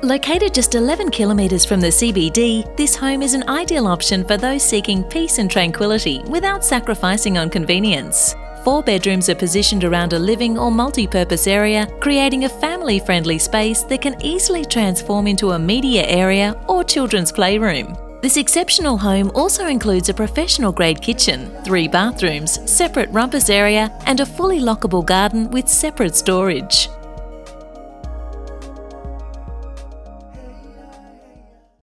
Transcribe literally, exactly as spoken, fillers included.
Located just eleven kilometres from the C B D, this home is an ideal option for those seeking peace and tranquility without sacrificing on convenience. Four bedrooms are positioned around a living or multi-purpose area, creating a family-friendly space that can easily transform into a media area or children's playroom. This exceptional home also includes a professional-grade kitchen, three bathrooms, separate rumpus area, and a fully lockable garden with separate storage.